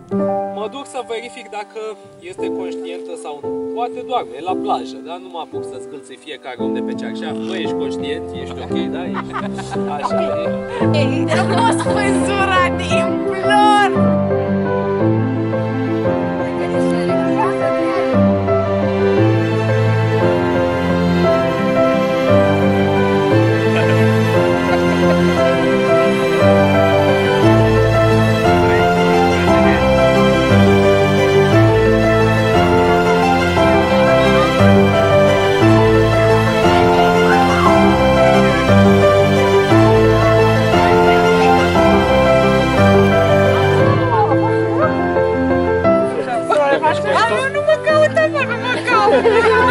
Mă duc să verific dacă este conștientă sau nu. Poate doarme, e la plajă, da? Nu mă apuc să zgâlțui fiecare om de pe cearșaf. Bă, ești conștient, ești ok, da? Ești... Așa e. Am fost spânzurat, implor! Nu mă caută, mă, nu mă caută!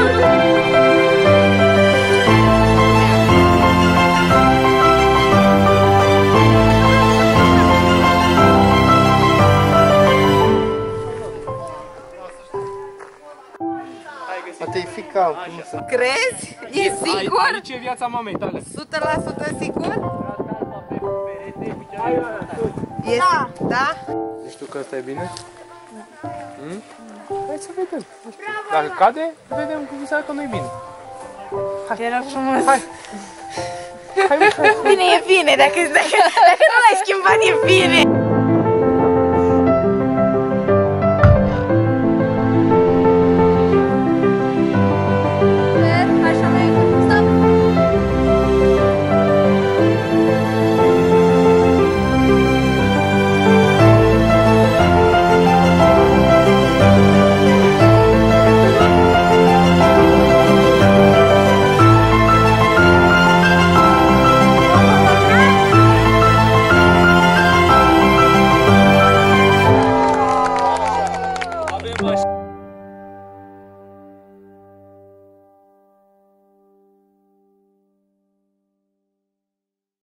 Te-ai fi calm, cum să... Crezi? E sigur? Aici e viața mamei tale. 100% sigur? E da? Nu știu că ăsta e bine? Hai să vedem. Dacă cade, vedem cum se că nu e bine. Era frumos. Hai. Hai. Bine, e bine. Dacă nu l-ai schimbat, e bine.